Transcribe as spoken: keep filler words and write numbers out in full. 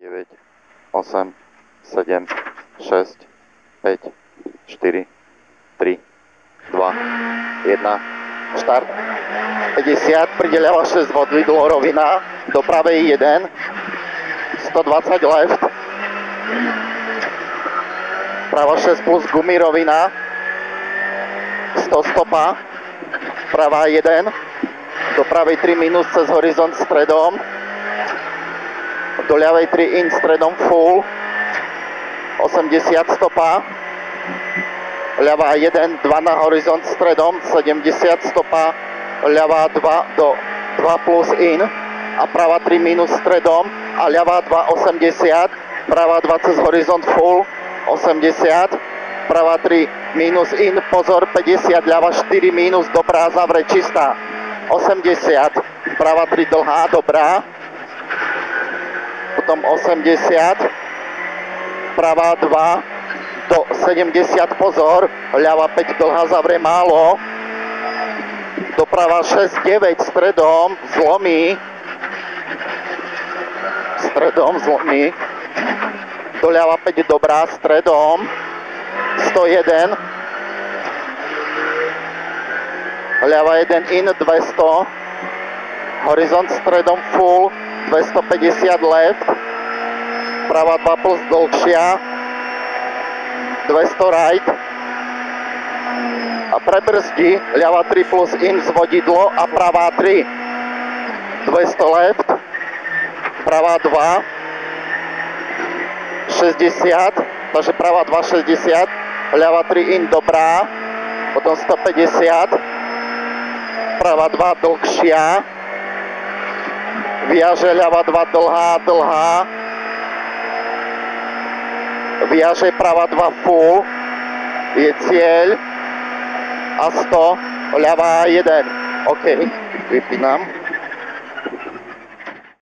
deväť, osem, sedem, šesť, päť, štyri, tri, dva, jeden, štart. päťdesiat, príde ľava šesť vodvidlo rovina, do pravej jeden, stodvadsať left, prava šesť plus gumy rovina, sto stopa, pravá jeden, do pravej tri minus cez horizont stredom, do ľavej tri in stredom full, osemdesiat stopa, ľavá jeden, dva na horizont stredom, sedemdesiat stopa, ľavá dva do dva plus in a pravá tri minus stredom a ľavá dva osemdesiat, pravá dva cez horizont full, osemdesiat, pravá tri minus in, pozor, päťdesiat, ľavá štyri minus, dobrá, zavre, čistá, osemdesiat, pravá tri dlhá, dobrá, potom osemdesiat, pravá dva do sedemdesiat, pozor, ľava päť dlhá, zavre, málo, doprava šesť deväť, stredom, zlomí, stredom, zlomí, doľava päť dobrá, stredom, sto jeden, ľava jeden in, dvesto, horizont stredom full, dvestopäťdesiat left, prava dva plus dlhšia, dvesto right a prebrzdi, ľava tri plus in zvodidlo a pravá tri, dvesto left, pravá dva, šesťdesiat, takže pravá dva šesťdesiat, ľava tri in dobrá, potom stopäťdesiat, pravá dva dlhšia, viaže ľava dva dlhá, dlhá, viaže pravá dva full, je cieľ a sto, ľavá jeden, OK, vypínam.